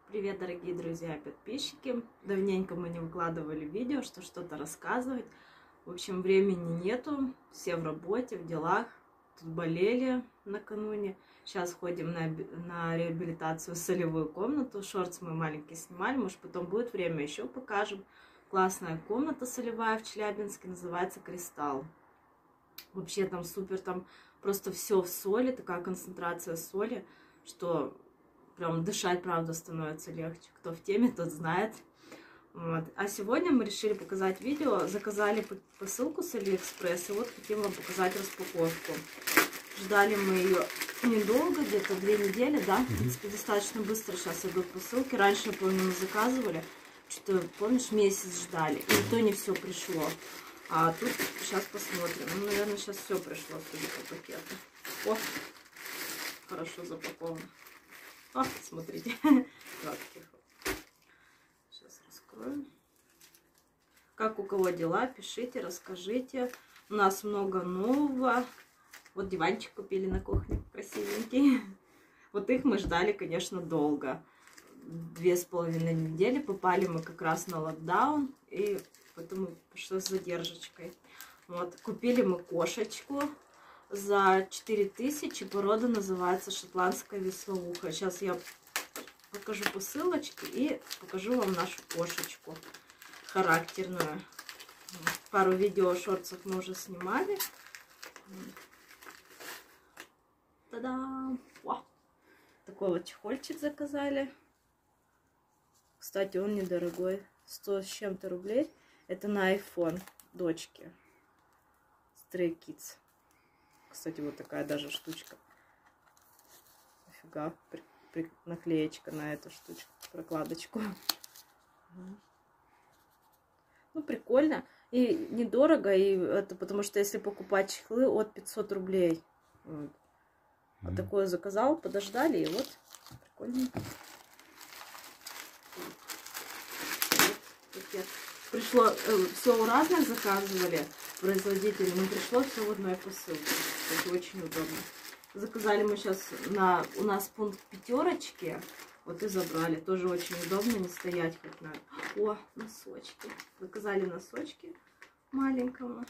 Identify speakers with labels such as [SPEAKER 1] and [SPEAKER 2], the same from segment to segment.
[SPEAKER 1] Привет, дорогие друзья и подписчики! Давненько мы не выкладывали видео, что-то рассказывать. В общем, времени нету, все в работе, в делах. Тут болели накануне. Сейчас ходим на реабилитацию в солевую комнату. Шортс мы маленькие снимали, может потом будет время, еще покажем. Классная комната солевая в Челябинске, называется «Кристалл». Вообще там супер, там просто все в соли, такая концентрация соли, что прям дышать, правда, становится легче. Кто в теме, тот знает. Вот. А сегодня мы решили показать видео. Заказали посылку с Алиэкспресс. И вот хотим вам показать распаковку. Ждали мы ее недолго, где-то 2 недели, да? В принципе, достаточно быстро сейчас идут посылки. Раньше, я помню, мы заказывали. Что-то, помнишь, месяц ждали. И то не все пришло. А тут сейчас посмотрим. Ну, наверное, сейчас все пришло, судя по пакету. О, хорошо запаковано. О, смотрите. Сейчас раскроем. Как у кого дела, пишите, расскажите. У нас много нового. Вот диванчик купили на кухне, красивенький. Вот их мы ждали, конечно, долго. 2,5 недели. Попали мы как раз на локдаун. И поэтому пришлось с задержечкой. Вот, купили мы кошечку за 4000, порода называется шотландская вислоуха. Сейчас я покажу посылочки и покажу вам нашу кошечку характерную. Пару видео шортсов мы уже снимали. Та-дам! Такой вот чехольчик заказали. Кстати, он недорогой, 100 с чем-то рублей. Это на iPhone дочки. Stray Kids. Кстати, вот такая даже штучка. Офига, наклеечка на эту штучку, прокладочку. Ну, прикольно. И недорого, и это потому что если покупать чехлы от 500 рублей. Вот. А такое заказал, подождали, и вот прикольно. Пришло, все у разных заказывали производителей, но пришло все в одной посылке. Это очень удобно. Заказали мы сейчас у нас пункт пятерочки. Вот и забрали. Тоже очень удобно, не стоять хоть на... О, носочки. Заказали носочки маленькому.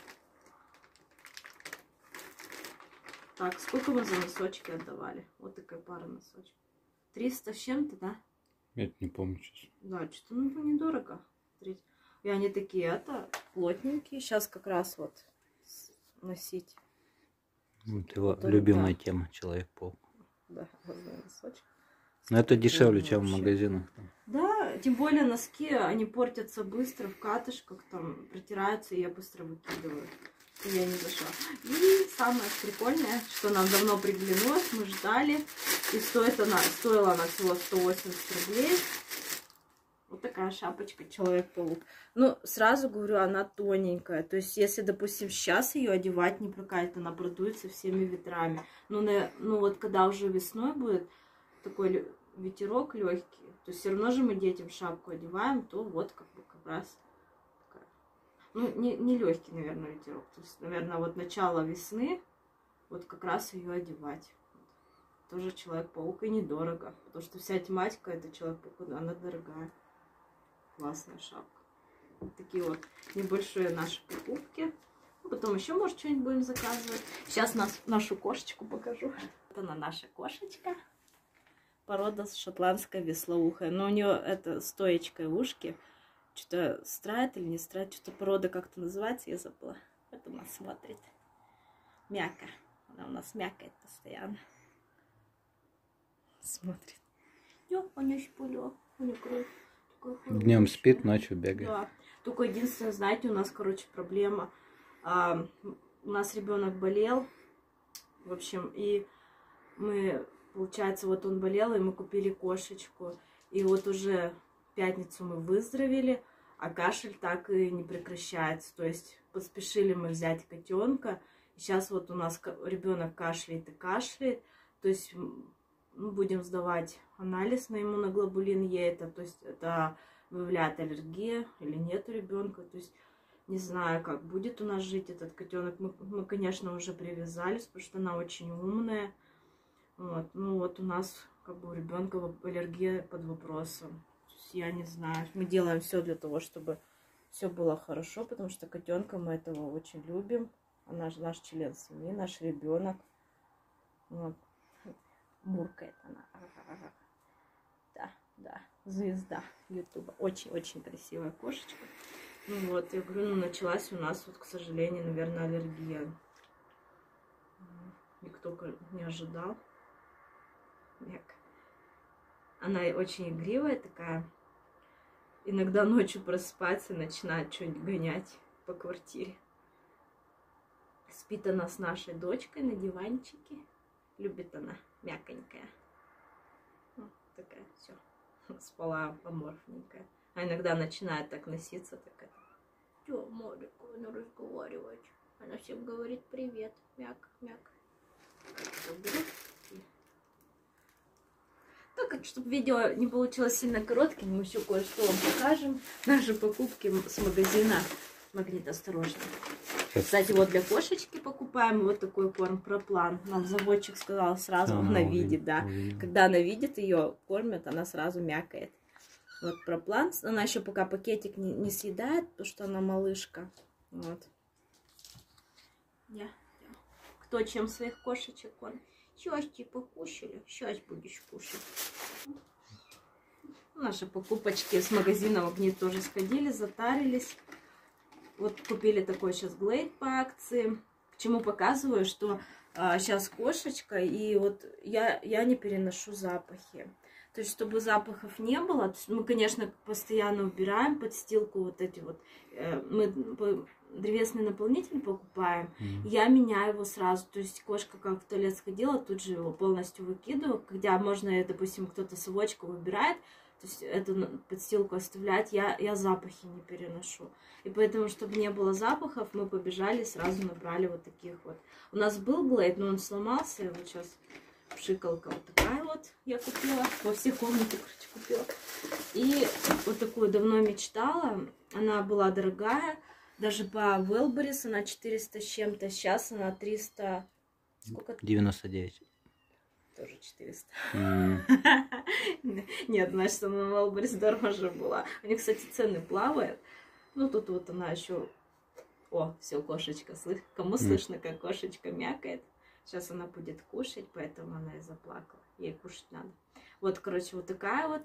[SPEAKER 1] Так, сколько мы за носочки отдавали? Вот такая пара носочков. 300 с чем-то, да?
[SPEAKER 2] Я не помню сейчас. Да,
[SPEAKER 1] что-то недорого. И они такие, плотненькие. Сейчас как раз вот носить.
[SPEAKER 2] Вот его любимая тема, Человек-паук.
[SPEAKER 1] Да, носочек.
[SPEAKER 2] Но это дешевле, чем в магазинах.
[SPEAKER 1] Да, тем более носки, они портятся быстро в катышках, там протираются, и я быстро выкидываю. Я не зашла. И самое прикольное, что нам давно приглянулось, мы ждали. И стоила она всего 180 рублей. Вот такая шапочка Человек-паук. Ну, сразу говорю, она тоненькая. То есть, если, допустим, сейчас ее одевать не прокатит, она продуется всеми ветрами. Ну вот когда уже весной будет такой ветерок легкий, то все равно же мы детям шапку одеваем, то вот как раз такая. Ну, не легкий, наверное, ветерок. То есть, наверное, вот начало весны, вот как раз ее одевать. Тоже Человек-паук, и недорого. Потому что вся тематика это Человек-паук, она дорогая. Классная шапка. Вот такие вот небольшие наши покупки. Потом еще, может, что-нибудь будем заказывать. Сейчас нашу кошечку покажу. Вот она, наша кошечка. Порода шотландская вислоухая. Но у нее это стоечкой ушки. Что-то страйт или не страйт. Что-то порода как-то называется, я забыла. Вот у нас смотрит. Мяка. Она у нас мякает постоянно. Смотрит. У нее шпулек. У нее кровь.
[SPEAKER 2] Днем спит, ночью бегает.
[SPEAKER 1] Да. Только единственное, знаете, у нас, проблема. У нас ребенок болел. В общем, и мы, получается, вот он болел, и мы купили кошечку. И вот уже в пятницу мы выздоровели, а кашель так и не прекращается. То есть поспешили мы взять котенка. И сейчас вот у нас ребенок кашляет и кашляет. То есть будем сдавать анализ на иммуноглобулин Е, то есть это выявляет аллергия или нет у ребенка. То есть не знаю, как будет у нас жить этот котенок. Мы, конечно, уже привязались, потому что она очень умная. Вот. Ну вот у нас как бы у ребенка аллергия под вопросом. Я не знаю. Мы делаем все для того, чтобы все было хорошо, потому что котенка мы этого очень любим. Она же наш член семьи, наш ребенок. Вот. Муркает она. Да, звезда Ютуба. Очень-очень красивая кошечка. Ну вот, я говорю, началась у нас, вот, к сожалению, наверное, аллергия. Никто не ожидал. Она очень игривая такая. Иногда ночью просыпается и начинает что-нибудь гонять по квартире. Спит она с нашей дочкой на диванчике. Любит она, мяконькая. Вот такая, все. Спала аморфненькая. А иногда начинает так носиться, такая. Чё, Молика, она разговаривает. Она всем говорит привет. Мяк. Так, чтобы видео не получилось сильно коротким, мы еще кое-что вам покажем. Наши покупки с магазина Магнит, осторожно. Кстати, вот для кошечки покупаем вот такой корм Проплан. Нам заводчик сказал сразу, она видит, да. Когда она видит, ее кормят, она сразу мякает. Вот Проплан. Она еще пока пакетик не съедает, потому что она малышка. Вот. Кто чем своих кошечек кормит? Счастье покушали, сейчас будешь кушать. Наши покупочки с магазина Магнит тоже сходили, затарились. Вот купили такой сейчас Глейд по акции. К чему показываю, что сейчас кошечка, и вот я не переношу запахи. То есть, чтобы запахов не было, то есть мы, конечно, постоянно убираем подстилку, вот эти вот, мы древесный наполнитель покупаем, я меняю его сразу. То есть кошка как в туалет сходила, тут же его полностью выкидываю. Когда можно, допустим, кто-то совочку выбирает, то есть эту подстилку оставлять, я запахи не переношу. И поэтому, чтобы не было запахов, мы побежали, сразу набрали вот таких вот. У нас был Глейд, но он сломался, вот сейчас пшикалка вот такая вот я купила, во все комнаты, короче, купила. И вот такую давно мечтала, она была дорогая, даже по Wildberries она 400 с чем-то, сейчас она 300... Сколько?
[SPEAKER 2] 99.
[SPEAKER 1] Тоже 400. Нет, значит, она на Wildberries дороже была. У них, кстати, цены плавают. Ну, тут вот она еще... О, все, кошечка. Кому слышно, как кошечка мякает? Сейчас она будет кушать, поэтому она и заплакала. Ей кушать надо. Вот, короче, вот такая вот.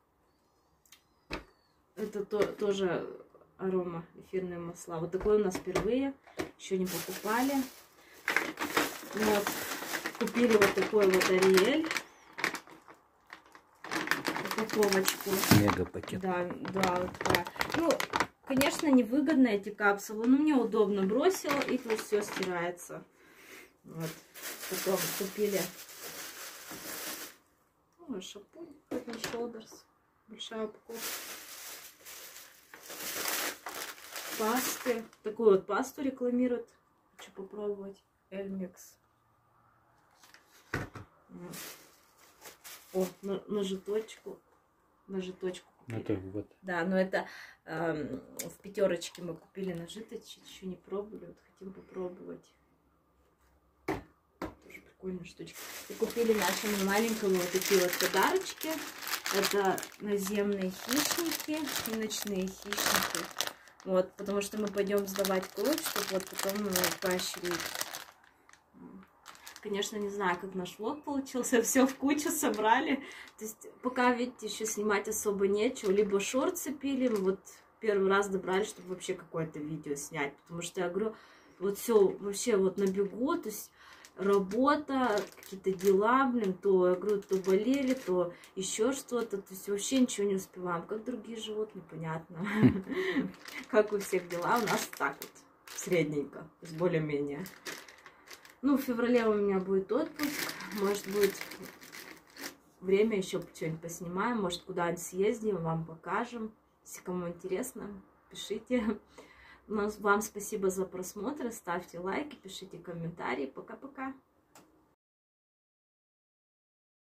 [SPEAKER 1] Это тоже арома, эфирные масла. Вот такой у нас впервые. Еще не покупали. Вот. Купили вот такой вот Ариэль. Упаковочку.
[SPEAKER 2] Мега пакет.
[SPEAKER 1] Да, вот такая. Ну, конечно, невыгодно эти капсулы, но мне удобно. Бросила, и все стирается. Вот. Потом купили шампунь Head & Shoulders. Большая упаковка. Пасты. Такую вот пасту рекламируют. Хочу попробовать. Эльмикс. О, ножиточку. Ножиточку купили.
[SPEAKER 2] Это вот.
[SPEAKER 1] Да, но это в пятерочке мы купили ножиточек. Еще не пробовали. Вот хотим попробовать. Тоже прикольная штучка. И купили нашему маленькому вот такие вот подарочки. Это наземные хищники и ночные хищники. Вот, потому что мы пойдем сдавать кровь, чтобы вот потом поощрить. Конечно, не знаю, как наш влог получился. Все в кучу собрали. То есть пока, видите, еще снимать особо нечего. Либо шорты пили. Мы вот первый раз добрались, чтобы вообще какое-то видео снять. Потому что я говорю, вот все вообще вот на бегу. То есть работа, какие-то дела, блин, то, я говорю, то болели, то еще что-то. То есть вообще ничего не успеваем. Как другие животные, понятно. Как у всех дела. У нас так вот, средненько. То есть более-менее. Ну, в феврале у меня будет отпуск. Может быть, время еще что-нибудь поснимаем. Может, куда-нибудь съездим, вам покажем. Если кому интересно, пишите. Вам спасибо за просмотр. Ставьте лайки, пишите комментарии. Пока-пока.